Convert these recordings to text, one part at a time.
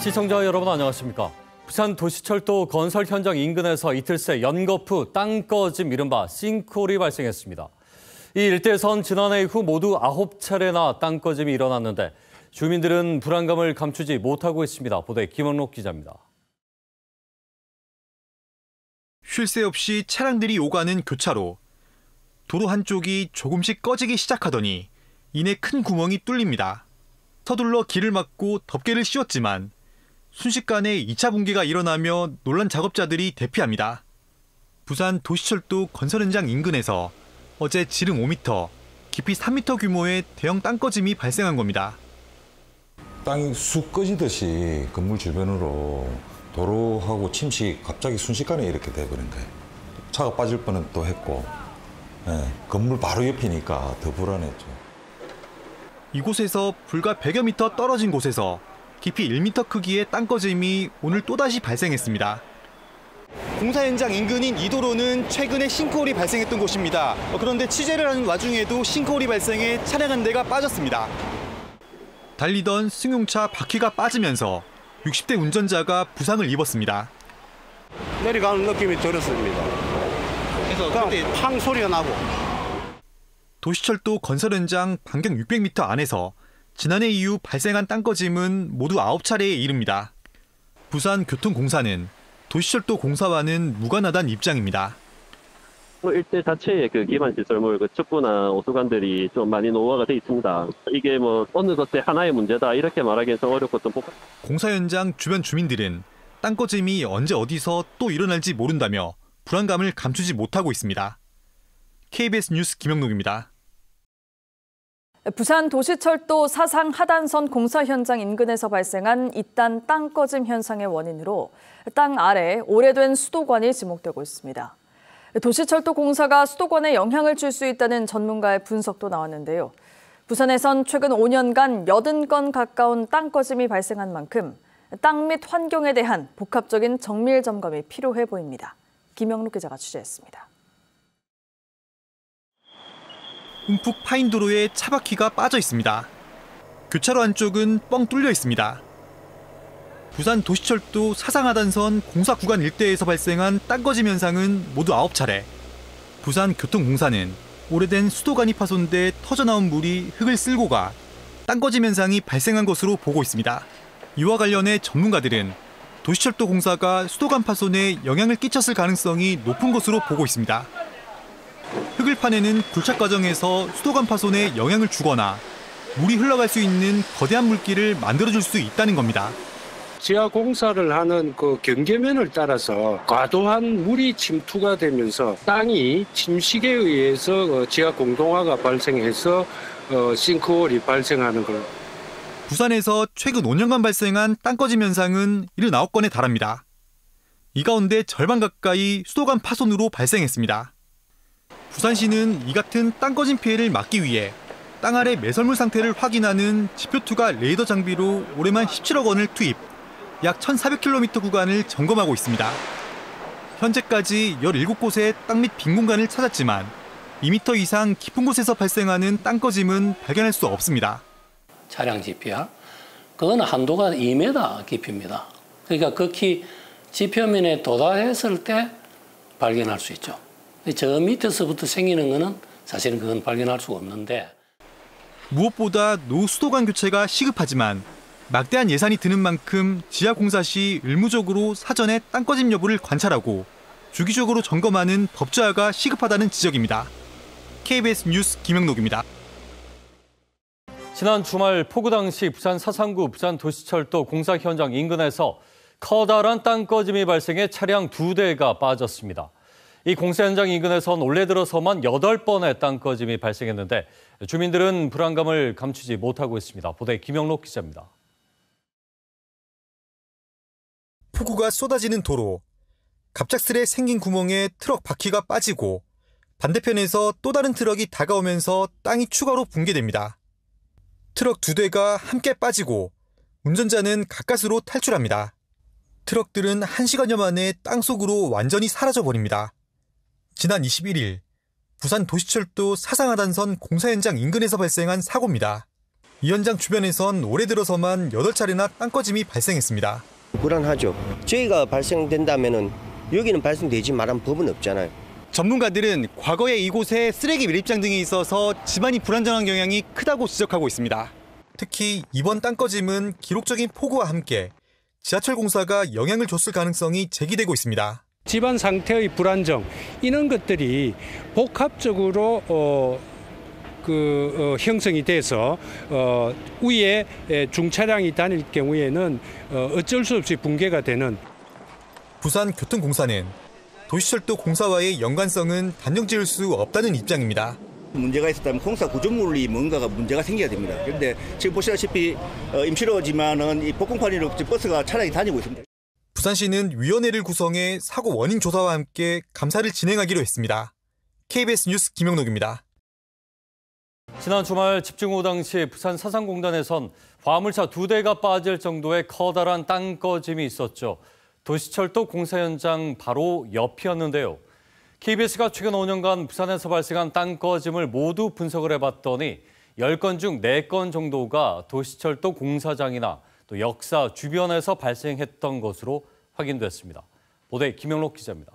시청자 여러분 안녕하십니까. 부산 도시철도 건설 현장 인근에서 이틀 새 연거푸 땅 꺼짐 이른바 싱크홀이 발생했습니다. 이 일대에선 지난해 이후 모두 9차례나 땅 꺼짐이 일어났는데 주민들은 불안감을 감추지 못하고 있습니다. 보도에 김원록 기자입니다. 쉴 새 없이 차량들이 오가는 교차로. 도로 한쪽이 조금씩 꺼지기 시작하더니 이내 큰 구멍이 뚫립니다. 서둘러 길을 막고 덮개를 씌웠지만 순식간에 2차 붕괴가 일어나며 놀란 작업자들이 대피합니다. 부산 도시철도 건설 현장 인근에서 어제 지름 5m, 깊이 3m 규모의 대형 땅 꺼짐이 발생한 겁니다. 땅이 쑥 꺼지듯이 건물 주변으로 도로하고 침식 갑자기 순식간에 이렇게 돼버린 거예요. 차가 빠질 뻔은 또 했고, 건물 바로 옆이니까 더 불안했죠. 이곳에서 불과 100여 미터 떨어진 곳에서 깊이 1m 크기의 땅 꺼짐이 오늘 또다시 발생했습니다. 공사 현장 인근인 이 도로는 최근에 싱크홀이 발생했던 곳입니다. 그런데 취재를 하는 와중에도 싱크홀이 발생해 차량 한 대가 빠졌습니다. 달리던 승용차 바퀴가 빠지면서 60대 운전자가 부상을 입었습니다. 내려가는 느낌이 들었습니다. 그래서 그때 팡 소리가 나고. 도시철도 건설 현장 반경 600m 안에서 지난해 이후 발생한 땅 꺼짐은 모두 9차례에 이릅니다. 부산교통공사는 도시철도 공사와는 무관하다는 입장입니다. 일대 자체의 기반 시설물, 축구나 오수관들이 좀 많이 노후화가 돼 있습니다. 이게 어느 것의 하나의 문제다 이렇게 말하기는 좀 어렵고 좀 복잡. 공사 현장 주변 주민들은 땅 꺼짐이 언제 어디서 또 일어날지 모른다며 불안감을 감추지 못하고 있습니다. KBS 뉴스 김영록입니다. 부산 도시철도 사상 하단선 공사 현장 인근에서 발생한 이딴 땅 꺼짐 현상의 원인으로 땅 아래 오래된 수도관이 지목되고 있습니다. 도시철도 공사가 수도관에 영향을 줄 수 있다는 전문가의 분석도 나왔는데요. 부산에선 최근 5년간 80건 가까운 땅 꺼짐이 발생한 만큼 땅 및 환경에 대한 복합적인 정밀 점검이 필요해 보입니다. 김영록 기자가 취재했습니다. 움푹 파인 도로에 차바퀴가 빠져 있습니다. 교차로 안쪽은 뻥 뚫려 있습니다. 부산 도시철도 사상하단선 공사 구간 일대에서 발생한 땅 꺼짐 현상은 모두 9차례. 부산교통공사는 오래된 수도관이 파손돼 터져나온 물이 흙을 쓸고 가 땅 꺼짐 현상이 발생한 것으로 보고 있습니다. 이와 관련해 전문가들은 도시철도 공사가 수도관 파손에 영향을 끼쳤을 가능성이 높은 것으로 보고 있습니다. 흙을 파내는 굴착 과정에서 수도관 파손에 영향을 주거나 물이 흘러갈 수 있는 거대한 물길을 만들어줄 수 있다는 겁니다. 지하 공사를 하는 경계면을 따라서 과도한 물이 침투가 되면서 땅이 침식에 의해서 지하 공동화가 발생해서 싱크홀이 발생하는 걸. 부산에서 최근 5년간 발생한 땅 꺼짐 현상은 79건에 달합니다. 이 가운데 절반 가까이 수도관 파손으로 발생했습니다. 부산시는 이 같은 땅 꺼짐 피해를 막기 위해 땅 아래 매설물 상태를 확인하는 지표2가 레이더 장비로 올해만 17억 원을 투입, 약 1,400km 구간을 점검하고 있습니다. 현재까지 17곳의 땅 및 빈 공간을 찾았지만 2m 이상 깊은 곳에서 발생하는 땅 꺼짐은 발견할 수 없습니다. 차량 지표야, 그거는 한도가 2m 깊이입니다. 그러니까 극히 지표면에 도달했을 때 발견할 수 있죠. 저 밑에서부터 생기는 거는 사실은 그건 발견할 수가 없는데. 무엇보다 노후 수도관 교체가 시급하지만 막대한 예산이 드는 만큼 지하공사 시 의무적으로 사전에 땅 꺼짐 여부를 관찰하고 주기적으로 점검하는 법제화가 시급하다는 지적입니다. KBS 뉴스 김영록입니다. 지난 주말 폭우 당시 부산 사상구 부산 도시철도 공사 현장 인근에서 커다란 땅 꺼짐이 발생해 차량 2대가 빠졌습니다. 이 공사 현장 인근에선 올해 들어서만 8번의 땅 꺼짐이 발생했는데 주민들은 불안감을 감추지 못하고 있습니다. 보도에 김영록 기자입니다. 폭우가 쏟아지는 도로. 갑작스레 생긴 구멍에 트럭 바퀴가 빠지고 반대편에서 또 다른 트럭이 다가오면서 땅이 추가로 붕괴됩니다. 트럭 2대가 함께 빠지고 운전자는 가까스로 탈출합니다. 트럭들은 1시간여 만에 땅속으로 완전히 사라져버립니다. 지난 21일 부산 도시철도 사상하단선 공사 현장 인근에서 발생한 사고입니다. 이 현장 주변에선 올해 들어서만 8차례나 땅 꺼짐이 발생했습니다. 불안하죠. 저희가 발생된다면은 여기는 발생되지 말한 법은 없잖아요. 전문가들은 과거에 이곳에 쓰레기 밀입장 등이 있어서 집안이 불안정한 경향이 크다고 지적하고 있습니다. 특히 이번 땅 꺼짐은 기록적인 폭우와 함께 지하철 공사가 영향을 줬을 가능성이 제기되고 있습니다. 집안 상태의 불안정 이런 것들이 복합적으로 형성이 돼서 위에 중차량이 다닐 경우에는 어쩔 수 없이 붕괴가 되는. 부산교통공사는 도시철도 공사와의 연관성은 단정 지을 수 없다는 입장입니다. 문제가 있었다면 공사 구조물이 뭔가가 문제가 생겨야 됩니다. 그런데 지금 보시다시피 임시로지만은 이 복공판으로 버스가 차량이 다니고 있습니다. 부산시는 위원회를 구성해 사고 원인 조사와 함께 감사를 진행하기로 했습니다. KBS 뉴스 김영록입니다. 지난 주말 집중호우 당시 부산 사상공단에선 화물차 2대가 빠질 정도의 커다란 땅 꺼짐이 있었죠. 도시철도 공사 현장 바로 옆이었는데요. KBS가 최근 5년간 부산에서 발생한 땅 꺼짐을 모두 분석을 해봤더니 10건 중 4건 정도가 도시철도 공사장이나 또 역사 주변에서 발생했던 것으로 확인됐습니다. 보도에 김영록 기자입니다.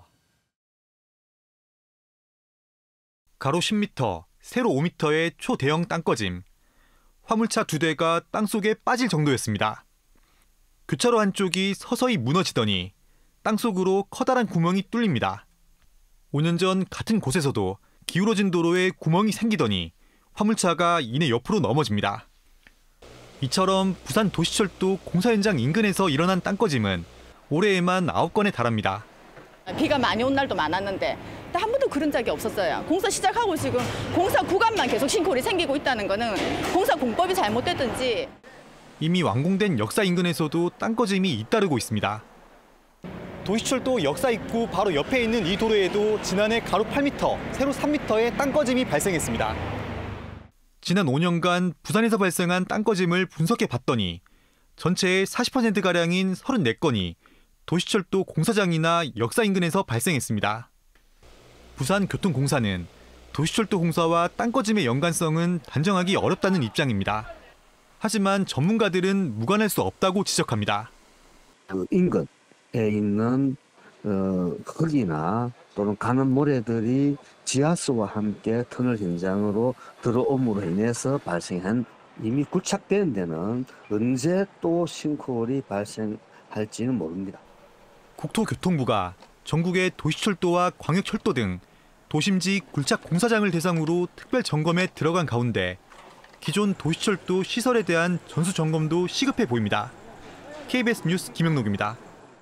가로 10m, 세로 5m의 초대형 땅 꺼짐. 화물차 2대가 땅속에 빠질 정도였습니다. 교차로 한쪽이 서서히 무너지더니 땅속으로 커다란 구멍이 뚫립니다. 5년 전 같은 곳에서도 기울어진 도로에 구멍이 생기더니 화물차가 이내 옆으로 넘어집니다. 이처럼 부산 도시철도 공사 현장 인근에서 일어난 땅 꺼짐은 올해에만 9건에 달합니다. 비가 많이 온 날도 많았는데 한 번도 그런 적이 없었어요. 공사 시작하고 지금 공사 구간만 계속 싱크홀이 생기고 있다는 거는 공사 공법이 잘못됐든지. 이미 완공된 역사 인근에서도 땅 꺼짐이 잇따르고 있습니다. 도시철도 역사 입구 바로 옆에 있는 이 도로에도 지난해 가로 8m, 세로 3m의 땅 꺼짐이 발생했습니다. 지난 5년간 부산에서 발생한 땅 꺼짐을 분석해 봤더니 전체의 40%가량인 34건이 도시철도 공사장이나 역사 인근에서 발생했습니다. 부산교통공사는 도시철도 공사와 땅 꺼짐의 연관성은 단정하기 어렵다는 입장입니다. 하지만 전문가들은 무관할 수 없다고 지적합니다. 그 인근에 있는 흙이나 또는 가는 모래들이 지하수와 함께 터널 현장으로 들어옴으로 인해서 발생한 이미 굴착된 데는 언제 또 싱크홀이 발생할지는 모릅니다. 국토교통부가 전국의 도시철도와 광역철도 등 도심지 굴착 공사장을 대상으로 특별 점검에 들어간 가운데 기존 도시철도 시설에 대한 전수 점검도 시급해 보입니다. KBS 뉴스 김영록입니다.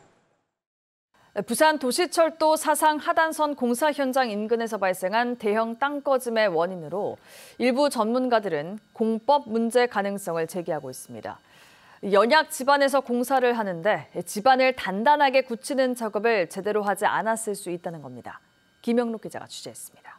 부산 도시철도 사상 하단선 공사 현장 인근에서 발생한 대형 땅 꺼짐의 원인으로 일부 전문가들은 공법 문제 가능성을 제기하고 있습니다. 연약 집안에서 공사를 하는데 집안을 단단하게 굳히는 작업을 제대로 하지 않았을 수 있다는 겁니다. 김영록 기자가 취재했습니다.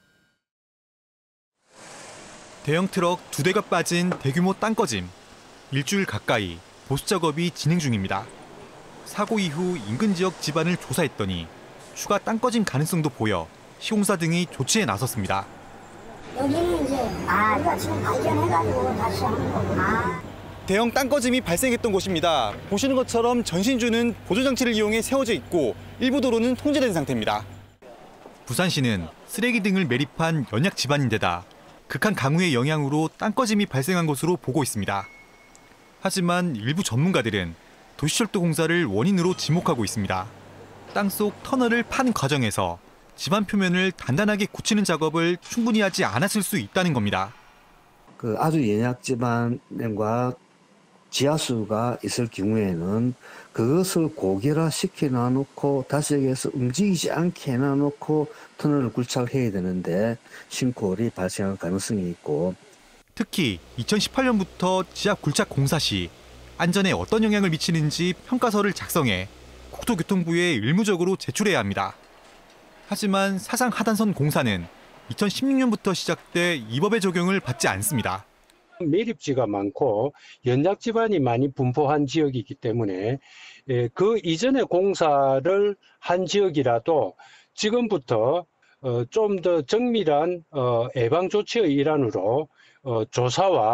대형 트럭 2대가 빠진 대규모 땅 꺼짐. 일주일 가까이 보수 작업이 진행 중입니다. 사고 이후 인근 지역 집안을 조사했더니 추가 땅 꺼짐 가능성도 보여 시공사 등이 조치에 나섰습니다. 여기는 이제 이거 지금 발견해가지고 다시 하는 거구나. 대형 땅 꺼짐이 발생했던 곳입니다. 보시는 것처럼 전신주는 보조장치를 이용해 세워져 있고 일부 도로는 통제된 상태입니다. 부산시는 쓰레기 등을 매립한 연약 집안인데다 극한 강우의 영향으로 땅 꺼짐이 발생한 것으로 보고 있습니다. 하지만 일부 전문가들은 도시철도 공사를 원인으로 지목하고 있습니다. 땅속 터널을 판 과정에서 집안 표면을 단단하게 굳히는 작업을 충분히 하지 않았을 수 있다는 겁니다. 아주 연약 집안과 지하수가 있을 경우에는 그것을 고결화시켜 놔놓고 다시 여기에서 움직이지 않게 해놔놓고 터널을 굴착해야 되는데 싱크홀이 발생할 가능성이 있고, 특히 2018년부터 지하 굴착 공사 시 안전에 어떤 영향을 미치는지 평가서를 작성해 국토교통부에 의무적으로 제출해야 합니다. 하지만 사상 하단선 공사는 2016년부터 시작돼 이 법의 적용을 받지 않습니다. 매립지가 많고 연약 집안이 많이 분포한 지역이기 때문에 그 이전에 공사를 한 지역이라도 지금부터 좀 더 정밀한 예방 조치의 일환으로 조사와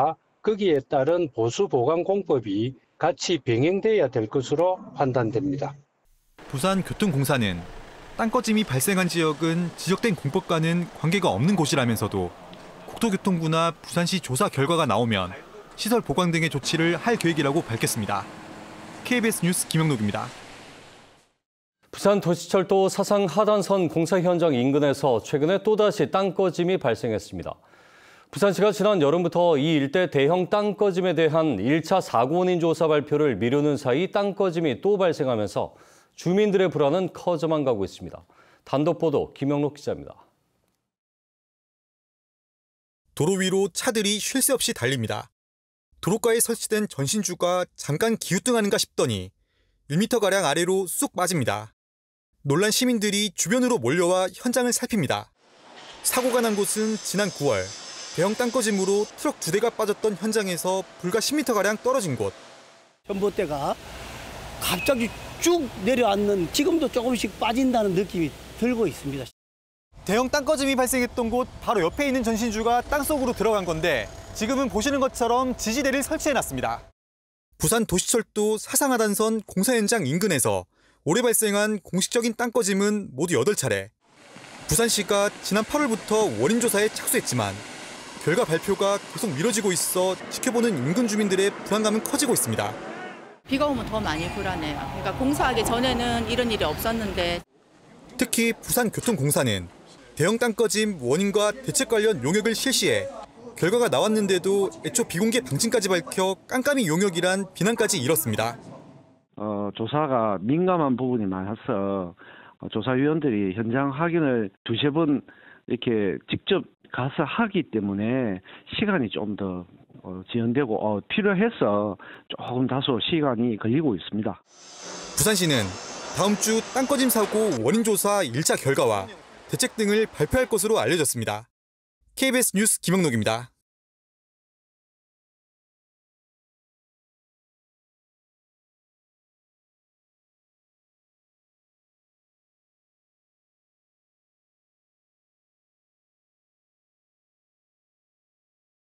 거기에 따른 보수 보강 공법이 같이 병행돼야 될 것으로 판단됩니다. 부산교통공사는 땅 꺼짐이 발생한 지역은 지적된 공법과는 관계가 없는 곳이라면서도 국토교통부나 부산시 조사 결과가 나오면 시설 보강 등의 조치를 할 계획이라고 밝혔습니다. KBS 뉴스 김영록입니다. 부산 도시철도 사상 하단선 공사 현장 인근에서 최근에 또다시 땅 꺼짐이 발생했습니다. 부산시가 지난 여름부터 이 일대 대형 땅 꺼짐에 대한 1차 사고 원인 조사 발표를 미루는 사이 땅 꺼짐이 또 발생하면서 주민들의 불안은 커져만 가고 있습니다. 단독 보도 김영록 기자입니다. 도로 위로 차들이 쉴 새 없이 달립니다. 도로가에 설치된 전신주가 잠깐 기우뚱하는가 싶더니 1m가량 아래로 쑥 빠집니다. 놀란 시민들이 주변으로 몰려와 현장을 살핍니다. 사고가 난 곳은 지난 9월 대형 땅꺼짐으로 트럭 2대가 빠졌던 현장에서 불과 10m가량 떨어진 곳. 전봇대가 갑자기 쭉 내려앉는, 지금도 조금씩 빠진다는 느낌이 들고 있습니다. 대형 땅꺼짐이 발생했던 곳 바로 옆에 있는 전신주가 땅속으로 들어간 건데 지금은 보시는 것처럼 지지대를 설치해놨습니다. 부산 도시철도 사상하단선 공사 현장 인근에서 올해 발생한 공식적인 땅꺼짐은 모두 8차례. 부산시가 지난 8월부터 원인 조사에 착수했지만 결과 발표가 계속 미뤄지고 있어 지켜보는 인근 주민들의 불안감은 커지고 있습니다. 비가 오면 더 많이 불안해요. 그러니까 공사하기 전에는 이런 일이 없었는데. 특히 부산교통공사는 대형 땅꺼짐 원인과 대책 관련 용역을 실시해 결과가 나왔는데도 애초 비공개 방침까지 밝혀 깜깜이 용역이란 비난까지 이뤘습니다. 조사가 민감한 부분이 많아서 조사위원들이 현장 확인을 2-3번 이렇게 직접 가서 하기 때문에 시간이 좀 더 지연되고 필요해서 조금 다소 시간이 걸리고 있습니다. 부산시는 다음 주 땅꺼짐 사고 원인 조사 1차 결과와 대책 등을 발표할 것으로 알려졌습니다. KBS 뉴스 김영록입니다.